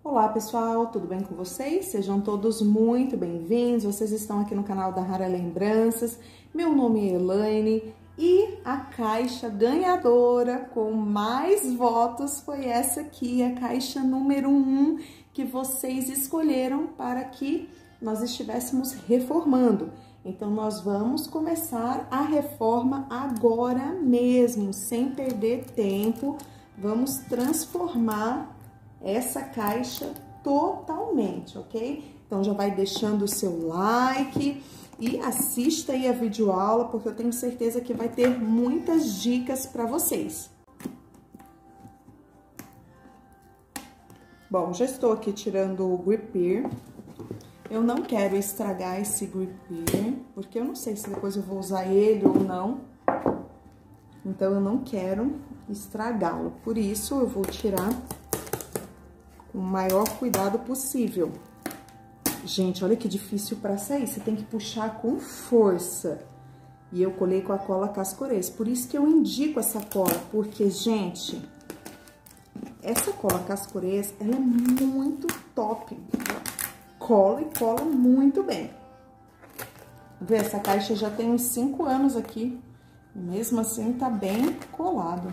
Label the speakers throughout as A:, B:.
A: Olá pessoal, tudo bem com vocês? Sejam todos muito bem-vindos, vocês estão aqui no canal da Rara Lembranças. Meu nome é Elaine e a caixa ganhadora com mais votos foi essa aqui, a caixa número 1 que vocês escolheram para que nós estivéssemos reformando. Então, nós vamos começar a reforma agora mesmo, sem perder tempo. Vamos transformar essa caixa totalmente, ok? Então, já vai deixando o seu like e assista aí a videoaula, porque eu tenho certeza que vai ter muitas dicas para vocês. Bom, já estou aqui tirando o gripper. Eu não quero estragar esse gripper, porque eu não sei se depois eu vou usar ele ou não. Então, eu não quero estragá-lo. Por isso, eu vou tirar com o maior cuidado possível. Gente, olha que difícil para sair. Você tem que puxar com força. E eu colei com a cola Cascorês. Por isso que eu indico essa cola, porque, gente, essa cola Cascorês, ela é muito top. Cola e cola muito bem. Vê, essa caixa já tem uns 5 anos aqui. E mesmo assim, tá bem colado.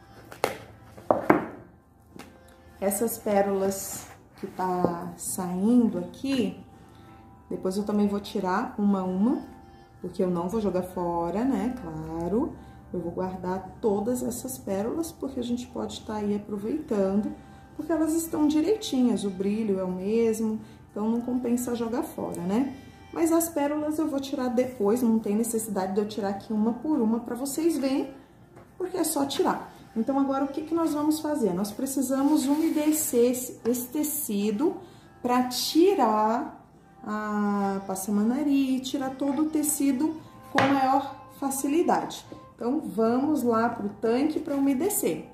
A: Essas pérolas que tá saindo aqui, depois eu também vou tirar uma a uma, porque eu não vou jogar fora, né? Claro, eu vou guardar todas essas pérolas, porque a gente pode estar aí aproveitando, porque elas estão direitinhas, o brilho é o mesmo, então não compensa jogar fora, né? Mas as pérolas eu vou tirar depois, não tem necessidade de eu tirar aqui uma por uma para vocês verem, porque é só tirar. Então, agora, o que que nós vamos fazer? Nós precisamos umedecer esse tecido para tirar a passamanaria, tirar todo o tecido com maior facilidade. Então, vamos lá para o tanque para umedecer.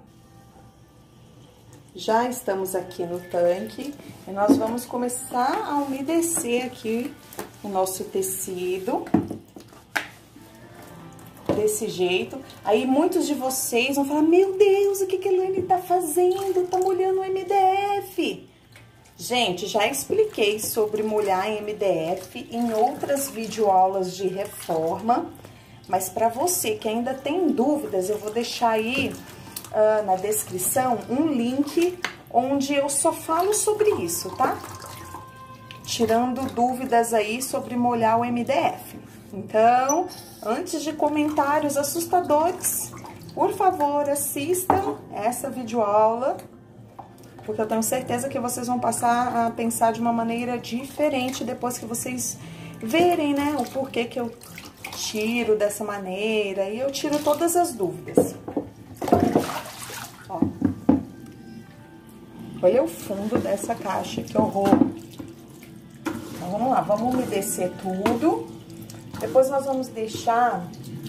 A: Já estamos aqui no tanque e nós vamos começar a umedecer aqui o nosso tecido. Desse jeito. Aí muitos de vocês vão falar: meu Deus, o que que a Elaine tá fazendo? Tá molhando o MDF. Gente, já expliquei sobre molhar em MDF em outras videoaulas de reforma, mas para você que ainda tem dúvidas, eu vou deixar aí na descrição um link onde eu só falo sobre isso, tá? Tirando dúvidas aí sobre molhar o MDF. Então, antes de comentários assustadores, por favor, assistam essa videoaula, porque eu tenho certeza que vocês vão passar a pensar de uma maneira diferente depois que vocês verem, né, o porquê que eu tiro dessa maneira, e eu tiro todas as dúvidas. Ó. Olha o fundo dessa caixa, que horror! Então, vamos lá, vamos umedecer tudo. Depois nós vamos deixar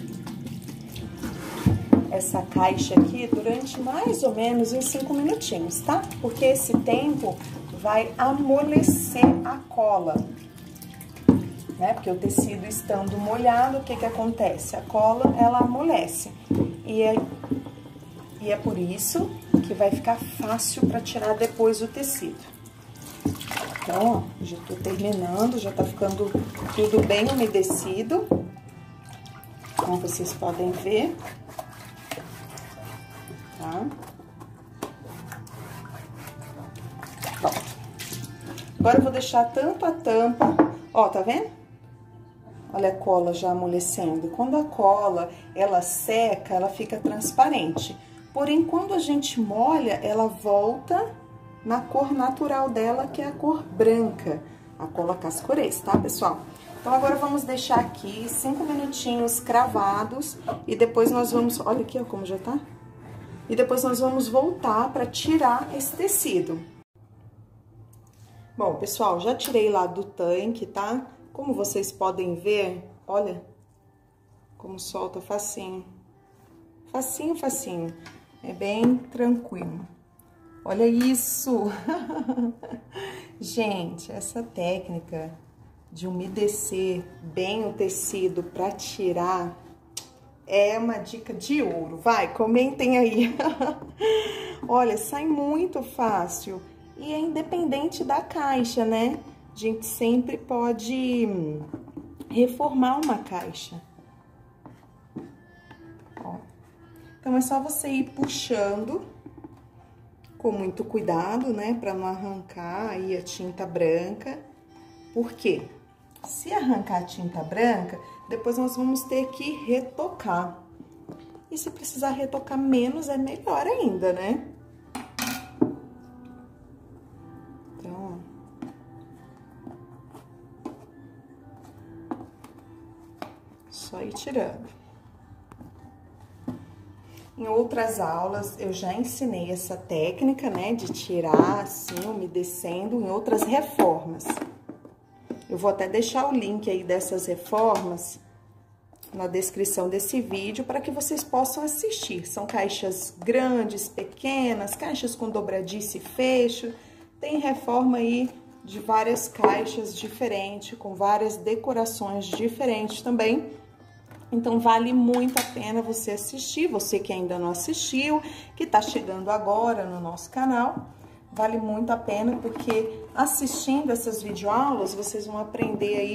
A: essa caixa aqui durante mais ou menos uns 5 minutinhos, tá? Porque esse tempo vai amolecer a cola, né? Porque o tecido estando molhado, o que que acontece? A cola, ela amolece. E é por isso que vai ficar fácil para tirar depois o tecido. Então, ó, já tô terminando, já tá ficando tudo bem umedecido, como vocês podem ver, tá? Pronto. Agora eu vou deixar tampa a tampa, ó, tá vendo? Olha a cola já amolecendo. Quando a cola, ela seca, ela fica transparente. Porém, quando a gente molha, ela volta na cor natural dela, que é a cor branca, a cola Cascorês, tá, pessoal? Então, agora vamos deixar aqui 5 minutinhos cravados e depois nós vamos... Olha aqui, ó, como já tá. E depois nós vamos voltar para tirar esse tecido. Bom, pessoal, já tirei lá do tanque, tá? Como vocês podem ver, olha como solta facinho. Facinho, facinho. É bem tranquilo. Olha isso! Gente, essa técnica de umedecer bem o tecido para tirar é uma dica de ouro. Vai, comentem aí. Olha, sai muito fácil E é independente da caixa, né? A gente sempre pode reformar uma caixa. Ó. Então, é só você ir puxando com muito cuidado, né? Pra não arrancar aí a tinta branca. Por quê? Se arrancar a tinta branca, depois nós vamos ter que retocar. E se precisar retocar menos, é melhor ainda, né? Então, ó. Só ir tirando. Em outras aulas, eu já ensinei essa técnica, né? De tirar assim, umedecendo, em outras reformas. Eu vou até deixar o link aí dessas reformas na descrição desse vídeo para que vocês possam assistir. São caixas grandes, pequenas, caixas com dobradiça e fecho. Tem reforma aí de várias caixas diferentes, com várias decorações diferentes também. Então, vale muito a pena você assistir, você que ainda não assistiu, que tá chegando agora no nosso canal. Vale muito a pena, porque assistindo essas videoaulas, vocês vão aprender aí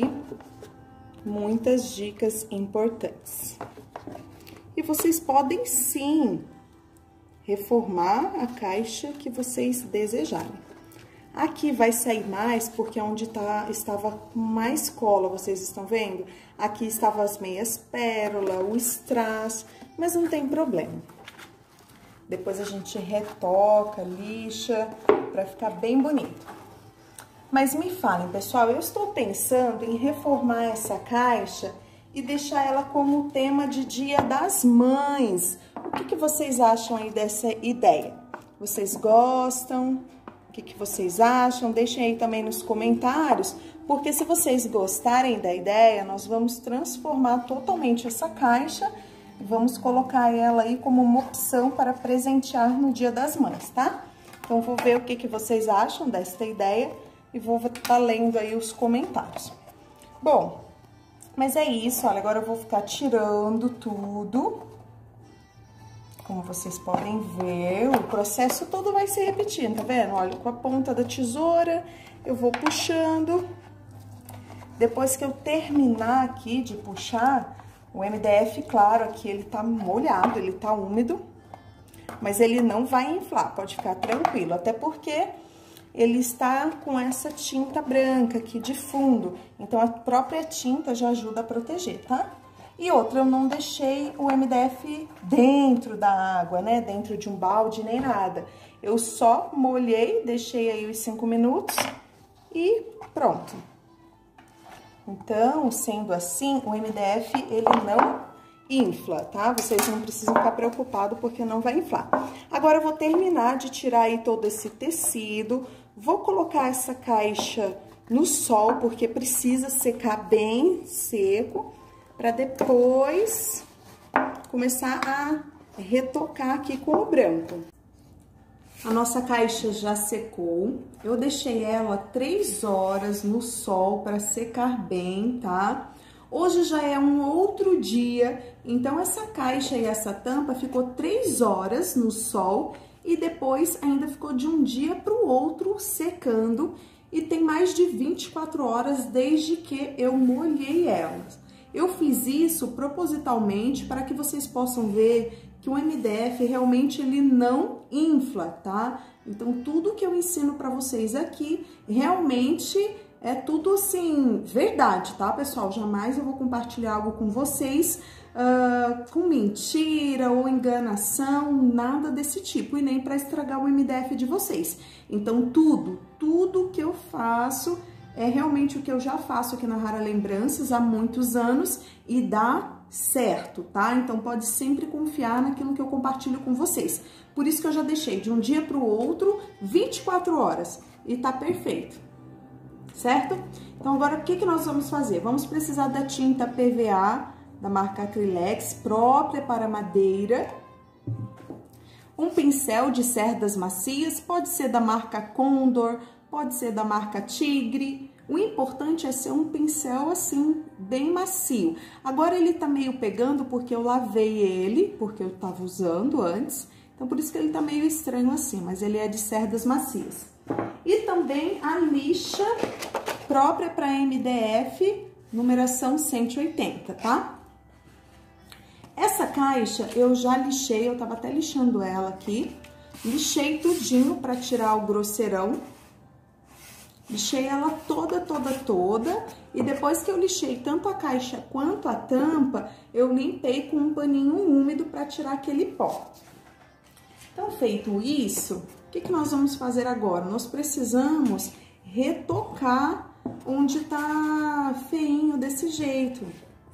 A: muitas dicas importantes. E vocês podem, sim, reformar a caixa que vocês desejarem. Aqui vai sair mais, porque é onde estava mais cola, vocês estão vendo? Aqui estavam as meias pérola, o strass, mas não tem problema. Depois a gente retoca, lixa, pra ficar bem bonito. Mas me falem, pessoal, eu estou pensando em reformar essa caixa e deixar ela como tema de Dia das Mães. O que vocês acham aí dessa ideia? Vocês gostam? O que vocês acham? Deixem aí também nos comentários, porque se vocês gostarem da ideia, nós vamos transformar totalmente essa caixa e vamos colocar ela aí como uma opção para presentear no Dia das Mães, tá? Então, vou ver o que vocês acham desta ideia e vou estar lendo aí os comentários. Bom, mas é isso, olha, agora eu vou ficar tirando tudo. Como vocês podem ver, o processo todo vai se repetindo, tá vendo? Olha, com a ponta da tesoura, eu vou puxando. Depois que eu terminar aqui de puxar, o MDF, claro, aqui ele tá molhado, ele tá úmido, mas ele não vai inflar, pode ficar tranquilo, até porque ele está com essa tinta branca aqui de fundo, então a própria tinta já ajuda a proteger, tá? E outra, eu não deixei o MDF dentro da água, né? Dentro de um balde, nem nada. Eu só molhei, deixei aí os 5 minutos e pronto. Então, sendo assim, o MDF, ele não infla, tá? Vocês não precisam ficar preocupados porque não vai inflar. Agora, eu vou terminar de tirar aí todo esse tecido. Vou colocar essa caixa no sol, porque precisa secar bem seco, para depois começar a retocar aqui com o branco. A nossa caixa já secou, eu deixei ela 3 horas no sol para secar bem, tá? Hoje já é um outro dia, então essa caixa e essa tampa ficou 3 horas no sol e depois ainda ficou de um dia para o outro secando e tem mais de 24 horas desde que eu molhei elas. Eu fiz isso propositalmente para que vocês possam ver que o MDF realmente ele não infla, tá? Então, tudo que eu ensino para vocês aqui realmente é tudo assim, verdade, tá, pessoal? Jamais eu vou compartilhar algo com vocês com mentira ou enganação, nada desse tipo, e nem para estragar o MDF de vocês. Então, tudo que eu faço é realmente o que eu já faço aqui na Rara Lembranças há muitos anos e dá certo, tá? Então, pode sempre confiar naquilo que eu compartilho com vocês. Por isso que eu já deixei de um dia para o outro 24 horas e tá perfeito, certo? Então, agora o que nós vamos fazer? Vamos precisar da tinta PVA da marca Acrylex, própria para madeira. Um pincel de cerdas macias, pode ser da marca Condor, pode ser da marca Tigre. O importante é ser um pincel assim, bem macio. Agora ele tá meio pegando porque eu lavei ele, porque eu tava usando antes. Então, por isso que ele tá meio estranho assim, mas ele é de cerdas macias. E também a lixa própria para MDF, numeração 180, tá? Essa caixa eu já lixei, eu tava até lixando ela aqui. Lixei tudinho para tirar o grosseirão. Lixei ela toda. E depois que eu lixei tanto a caixa quanto a tampa, eu limpei com um paninho úmido para tirar aquele pó. Então, feito isso, o que nós vamos fazer agora? Nós precisamos retocar onde tá feinho desse jeito.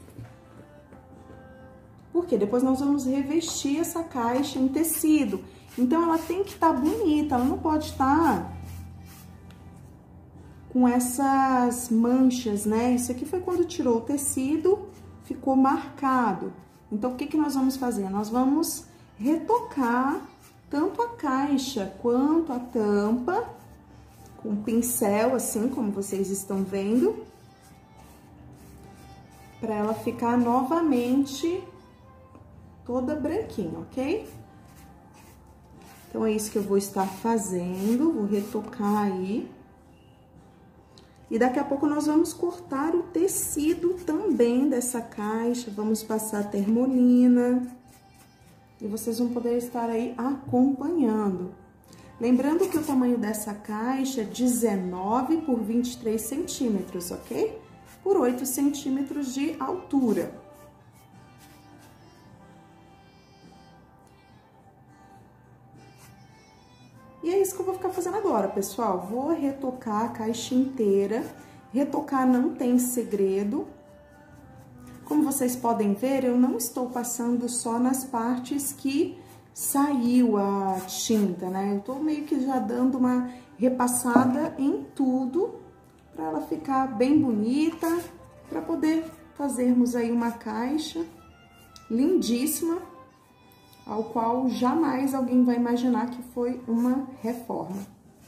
A: Porque depois nós vamos revestir essa caixa em tecido. Então, ela tem que estar bonita, ela não pode estar com essas manchas, né? Isso aqui foi quando tirou o tecido, ficou marcado. Então, o que nós vamos fazer? Nós vamos retocar tanto a caixa quanto a tampa, com um pincel, assim, como vocês estão vendo, para ela ficar novamente toda branquinha, ok? Então, é isso que eu vou estar fazendo, vou retocar aí. E daqui a pouco nós vamos cortar o tecido também dessa caixa, vamos passar termolina. E vocês vão poder estar aí acompanhando. Lembrando que o tamanho dessa caixa é 19 por 23 centímetros, ok? Por 8 centímetros de altura. E é isso que eu vou ficar fazendo agora, pessoal. Vou retocar a caixa inteira. Retocar não tem segredo. Como vocês podem ver, eu não estou passando só nas partes que saiu a tinta, né? Eu tô meio que já dando uma repassada em tudo, para ela ficar bem bonita, para poder fazermos aí uma caixa lindíssima, ao qual jamais alguém vai imaginar que foi uma reforma.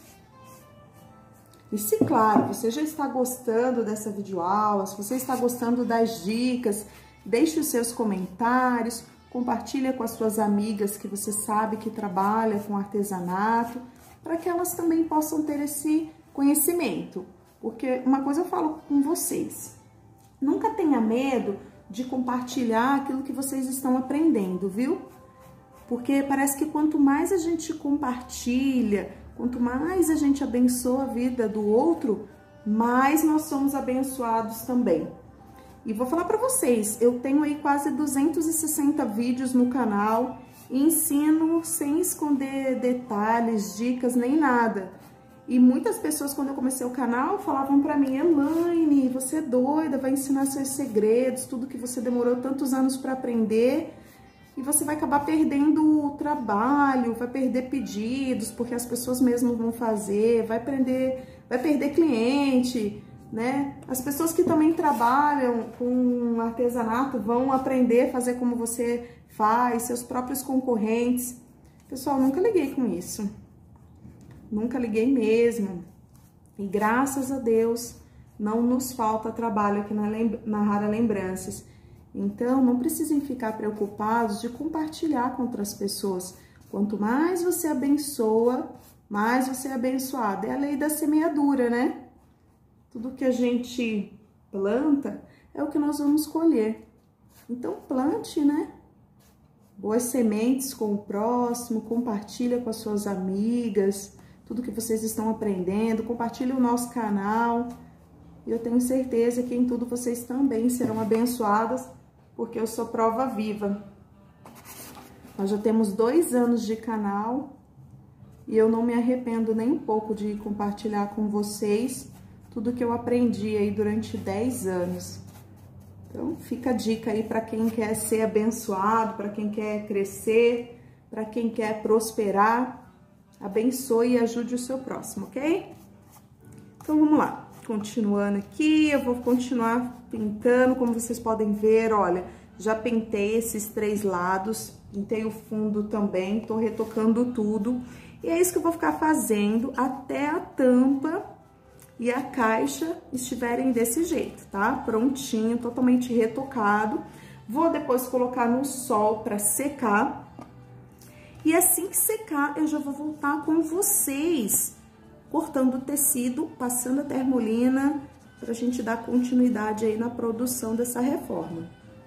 A: E se, claro, você já está gostando dessa videoaula, se você está gostando das dicas, deixe os seus comentários, compartilha com as suas amigas que você sabe que trabalha com artesanato, para que elas também possam ter esse conhecimento. Porque uma coisa eu falo com vocês, nunca tenha medo de compartilhar aquilo que vocês estão aprendendo, viu? Porque parece que quanto mais a gente compartilha, quanto mais a gente abençoa a vida do outro, mais nós somos abençoados também. E vou falar para vocês, eu tenho aí quase 260 vídeos no canal, e ensino sem esconder detalhes, dicas, nem nada. E muitas pessoas, quando eu comecei o canal, falavam para mim: Elaine, você é doida, vai ensinar seus segredos, tudo que você demorou tantos anos para aprender, e você vai acabar perdendo o trabalho, vai perder pedidos, porque as pessoas mesmo vão fazer, vai perder cliente, né? As pessoas que também trabalham com artesanato vão aprender a fazer como você faz, seus próprios concorrentes. Pessoal, nunca liguei com isso. Nunca liguei mesmo. E graças a Deus, não nos falta trabalho aqui na Rara Lembranças. Então, não precisem ficar preocupados de compartilhar com outras pessoas. Quanto mais você abençoa, mais você é abençoado. É a lei da semeadura, né? Tudo que a gente planta é o que nós vamos colher. Então, plante, né? Boas sementes com o próximo, compartilha com as suas amigas, tudo que vocês estão aprendendo, compartilha o nosso canal. E eu tenho certeza que em tudo vocês também serão abençoadas, porque eu sou prova viva. Nós já temos 2 anos de canal e eu não me arrependo nem um pouco de compartilhar com vocês tudo que eu aprendi aí durante 10 anos. Então, fica a dica aí para quem quer ser abençoado, para quem quer crescer, para quem quer prosperar. Abençoe e ajude o seu próximo, ok? Então, vamos lá. Continuando aqui, eu vou continuar pintando, como vocês podem ver, olha, já pintei esses 3 lados, pintei o fundo também, tô retocando tudo. E é isso que eu vou ficar fazendo até a tampa e a caixa estiverem desse jeito, tá? Prontinho, totalmente retocado. Vou depois colocar no sol para secar. E assim que secar, eu já vou voltar com vocês cortando o tecido, passando a termolina, pra gente dar continuidade aí na produção dessa reforma.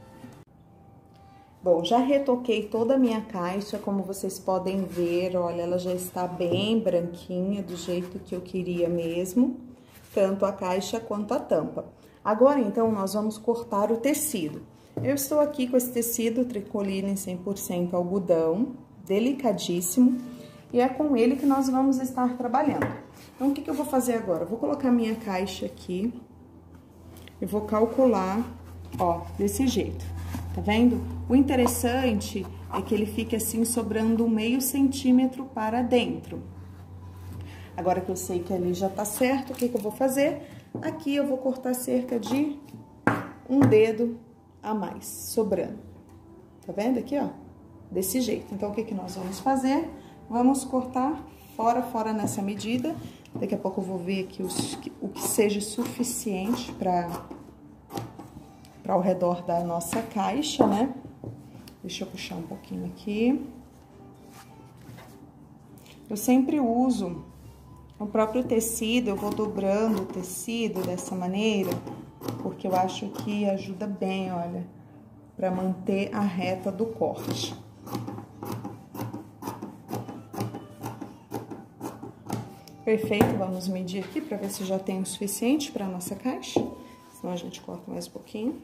A: Bom, já retoquei toda a minha caixa, como vocês podem ver, olha, ela já está bem branquinha, do jeito que eu queria mesmo, tanto a caixa quanto a tampa. Agora, então, nós vamos cortar o tecido. Eu estou aqui com esse tecido tricoline 100% algodão, delicadíssimo, e é com ele que nós vamos estar trabalhando. Então, o que eu vou fazer agora? Eu vou colocar minha caixa aqui, eu vou calcular, ó, desse jeito, tá vendo? O interessante é que ele fique assim, sobrando meio centímetro para dentro. Agora que eu sei que ali já tá certo, o que eu vou fazer? Aqui eu vou cortar cerca de um dedo a mais, sobrando. Tá vendo aqui, ó? Desse jeito. Então, o que nós vamos fazer? Vamos cortar fora nessa medida. Daqui a pouco eu vou ver aqui o que seja suficiente para ao redor da nossa caixa, né? Deixa eu puxar um pouquinho aqui. Eu sempre uso o próprio tecido, eu vou dobrando o tecido dessa maneira, porque eu acho que ajuda bem, olha, para manter a reta do corte. Perfeito, vamos medir aqui para ver se já tem o suficiente para nossa caixa, senão a gente corta mais um pouquinho.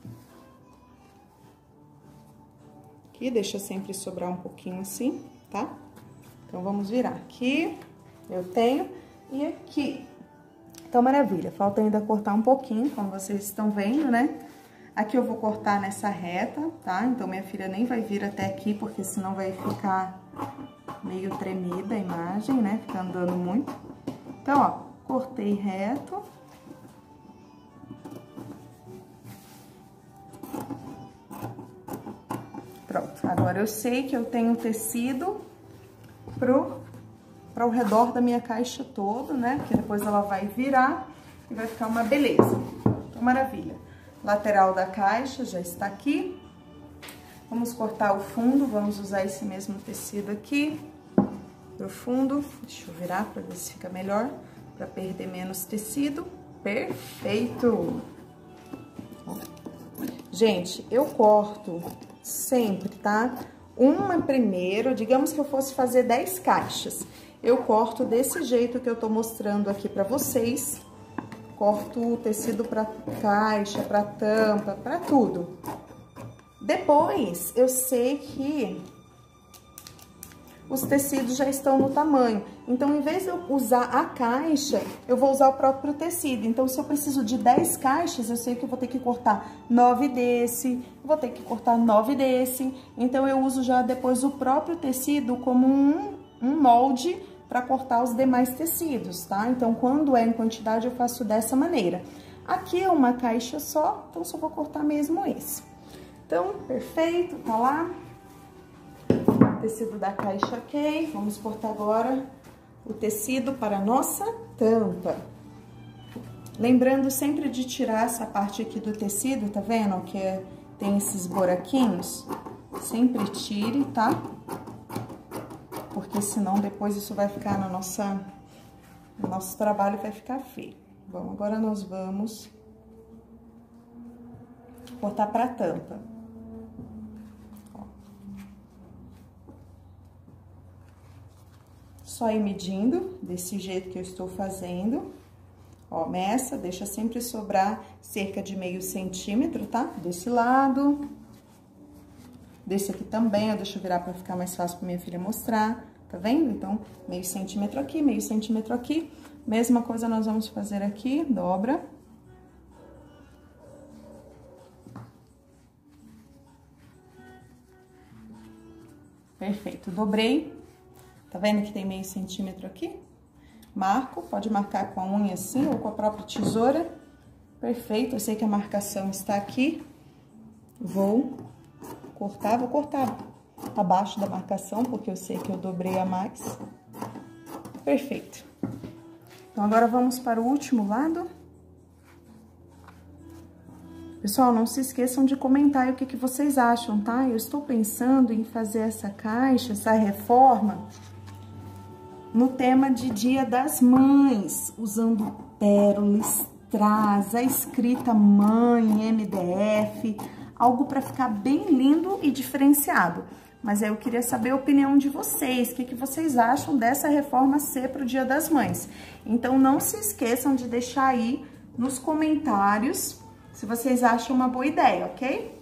A: Aqui, deixa sempre sobrar um pouquinho assim, tá? Então, vamos virar aqui, eu tenho, e aqui. Então, maravilha, falta ainda cortar um pouquinho, como vocês estão vendo, né? Aqui eu vou cortar nessa reta, tá? Então, minha filha nem vai vir até aqui, porque senão vai ficar meio tremida a imagem, né? Fica andando muito. Então, ó, cortei reto. Pronto, agora eu sei que eu tenho tecido para o redor da minha caixa todo, né? Porque depois ela vai virar e vai ficar uma beleza. Então, maravilha. Lateral da caixa já está aqui. Vamos cortar o fundo, vamos usar esse mesmo tecido aqui pro fundo. Deixa eu virar para ver se fica melhor, para perder menos tecido. Perfeito! Gente, eu corto sempre, tá? Uma primeiro, digamos que eu fosse fazer 10 caixas. Eu corto desse jeito que eu tô mostrando aqui pra vocês. Corto o tecido pra caixa, pra tampa, pra tudo. Depois, eu sei que os tecidos já estão no tamanho. Então, em vez de eu usar a caixa, eu vou usar o próprio tecido. Então, se eu preciso de 10 caixas, eu sei que eu vou ter que cortar 9 desse, vou ter que cortar 9 desse. Então, eu uso já depois o próprio tecido como um molde para cortar os demais tecidos, tá? Então, quando é em quantidade, eu faço dessa maneira. Aqui é uma caixa só, então só vou cortar mesmo esse. Então, perfeito, tá lá. Tecido da caixa, ok. Vamos cortar agora o tecido para a nossa tampa. Lembrando sempre de tirar essa parte aqui do tecido, tá vendo? Que tem esses buraquinhos. Sempre tire, tá? Porque senão depois isso vai ficar no nosso trabalho, vai ficar feio. Bom, agora nós vamos cortar para a tampa. Só ir medindo, desse jeito que eu estou fazendo. Ó, meça, deixa sempre sobrar cerca de meio centímetro, tá? Desse lado. Desse aqui também, ó, deixa eu virar pra ficar mais fácil pra minha filha mostrar, tá vendo? Então, meio centímetro aqui, meio centímetro aqui. Mesma coisa nós vamos fazer aqui, dobra. Perfeito, dobrei. Tá vendo que tem meio centímetro aqui? Marco, pode marcar com a unha assim ou com a própria tesoura. Perfeito, eu sei que a marcação está aqui. Vou cortar abaixo da marcação, porque eu sei que eu dobrei a mais. Perfeito. Então, agora vamos para o último lado. Pessoal, não se esqueçam de comentar aí o que vocês acham, tá? Eu estou pensando em fazer essa caixa, essa reforma, no tema de Dia das Mães, usando pérolas, strass, a escrita mãe, MDF, algo para ficar bem lindo e diferenciado. Mas aí eu queria saber a opinião de vocês, o que vocês acham dessa reforma ser para o Dia das Mães. Então, não se esqueçam de deixar aí nos comentários se vocês acham uma boa ideia, ok?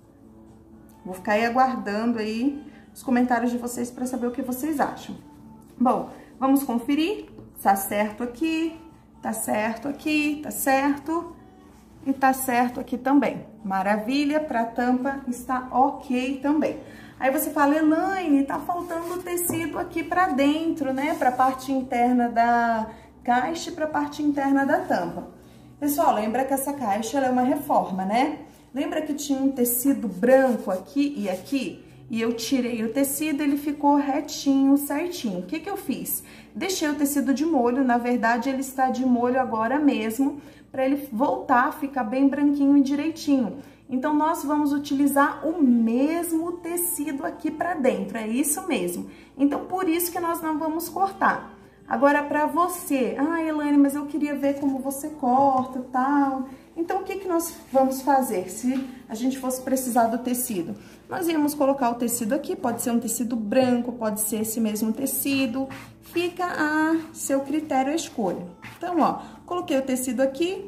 A: Vou ficar aí aguardando aí os comentários de vocês para saber o que vocês acham. Bom, vamos conferir? Tá certo aqui, tá certo aqui, tá certo e tá certo aqui também. Maravilha, para tampa está ok também. Aí você fala, Elaine, tá faltando tecido aqui pra dentro, né? Pra parte interna da caixa e pra parte interna da tampa. Pessoal, lembra que essa caixa ela é uma reforma, né? Lembra que tinha um tecido branco aqui e aqui? E eu tirei o tecido, ele ficou retinho, certinho. O que que eu fiz? Deixei o tecido de molho, na verdade ele está de molho agora mesmo, pra ele voltar a ficar bem branquinho e direitinho. Então, nós vamos utilizar o mesmo tecido aqui pra dentro, é isso mesmo. Então, por isso que nós não vamos cortar. Agora, pra você, Elaine, mas eu queria ver como você corta e tal. Então, o que que nós vamos fazer se a gente fosse precisar do tecido? Nós íamos colocar o tecido aqui, pode ser um tecido branco, pode ser esse mesmo tecido. Fica a seu critério a escolha. Então, ó, coloquei o tecido aqui,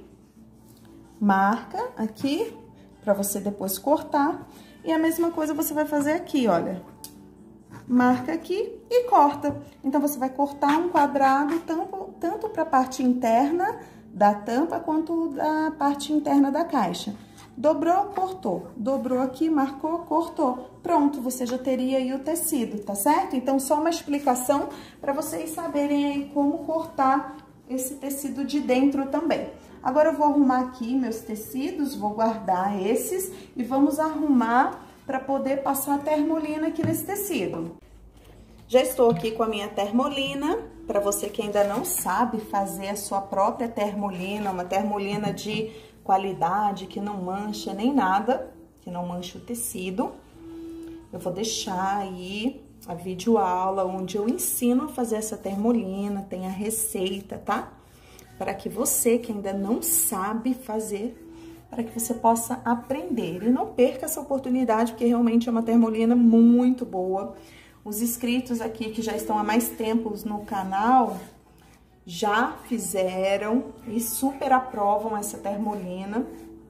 A: marca aqui, para você depois cortar. E a mesma coisa você vai fazer aqui, olha. Marca aqui e corta. Então, você vai cortar um quadrado tanto para a parte interna da tampa quanto da parte interna da caixa. Dobrou, cortou. Dobrou aqui, marcou, cortou. Pronto, você já teria aí o tecido, tá certo? Então, só uma explicação para vocês saberem aí como cortar esse tecido de dentro também. Agora, eu vou arrumar aqui meus tecidos, vou guardar esses e vamos arrumar para poder passar a termolina aqui nesse tecido. Já estou aqui com a minha termolina. Para você que ainda não sabe fazer a sua própria termolina, uma termolina de qualidade, que não mancha nem nada, que não mancha o tecido, eu vou deixar aí a videoaula onde eu ensino a fazer essa termolina, tem a receita, tá? Para que você que ainda não sabe fazer, para que você possa aprender. E não perca essa oportunidade, porque realmente é uma termolina muito boa. Os inscritos aqui que já estão há mais tempo no canal, já fizeram e super aprovam essa termolina.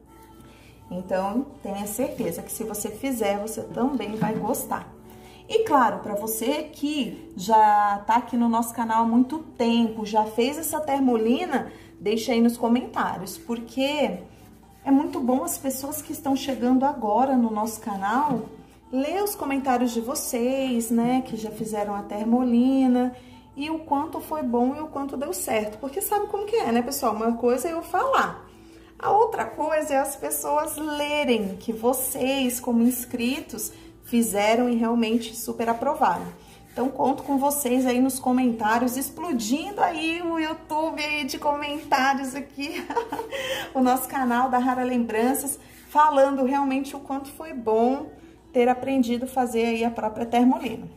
A: Então, tenha certeza que se você fizer, você também vai gostar. E claro, para você que já tá aqui no nosso canal há muito tempo, já fez essa termolina, deixa aí nos comentários, porque é muito bom as pessoas que estão chegando agora no nosso canal, ler os comentários de vocês, né, que já fizeram a termolina, e o quanto foi bom e o quanto deu certo. Porque sabe como que é, né, pessoal? Uma coisa é eu falar, a outra coisa é as pessoas lerem que vocês, como inscritos, fizeram e realmente super aprovaram. Então, conto com vocês aí nos comentários, explodindo aí o YouTube aí de comentários aqui, o nosso canal da Rara Lembranças, falando realmente o quanto foi bom ter aprendido a fazer aí a própria termolina.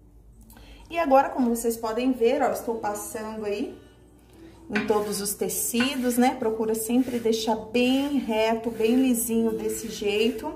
A: E agora, como vocês podem ver, ó, estou passando aí em todos os tecidos, né? Procura sempre deixar bem reto, bem lisinho desse jeito,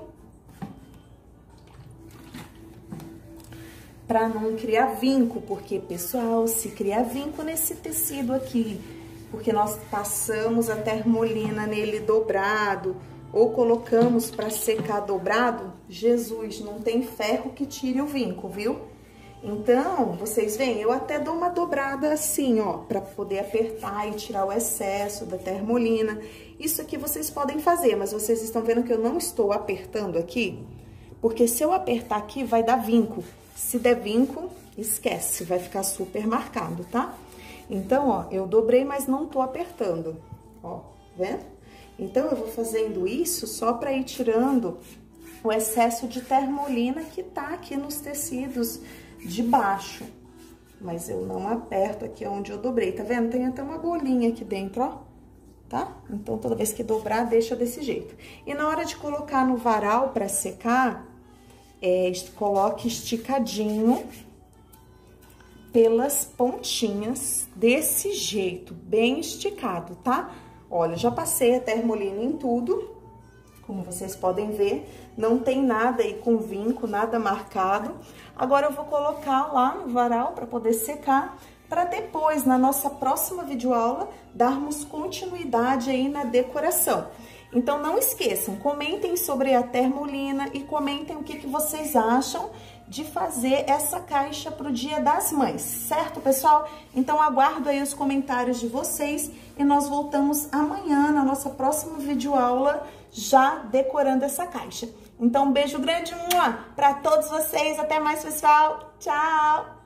A: para não criar vinco, porque, pessoal, se criar vinco nesse tecido aqui, porque nós passamos a termolina nele dobrado, ou colocamos para secar dobrado, Jesus, não tem ferro que tire o vinco, viu? Então, vocês veem, eu até dou uma dobrada assim, ó, para poder apertar e tirar o excesso da termolina. Isso aqui vocês podem fazer, mas vocês estão vendo que eu não estou apertando aqui? Porque se eu apertar aqui, vai dar vinco. Se der vinco, esquece, vai ficar super marcado, tá? Então, ó, eu dobrei, mas não tô apertando, ó, vendo? Então, eu vou fazendo isso só pra ir tirando o excesso de termolina que tá aqui nos tecidos de baixo. Mas eu não aperto aqui onde eu dobrei, tá vendo? Tem até uma bolinha aqui dentro, ó, tá? Então, toda vez que dobrar, deixa desse jeito. E na hora de colocar no varal pra secar, coloque esticadinho, pelas pontinhas, desse jeito, bem esticado, tá? Olha, já passei a Termolina em tudo, como vocês podem ver, não tem nada aí com vinco, nada marcado. Agora eu vou colocar lá no varal para poder secar, para depois, na nossa próxima videoaula, darmos continuidade aí na decoração. Então, não esqueçam, comentem sobre a Termolina e comentem o que vocês acham de fazer essa caixa para o Dia das Mães, certo, pessoal? Então, aguardo aí os comentários de vocês e nós voltamos amanhã na nossa próxima videoaula já decorando essa caixa. Então, um beijo grande para todos vocês. Até mais, pessoal. Tchau!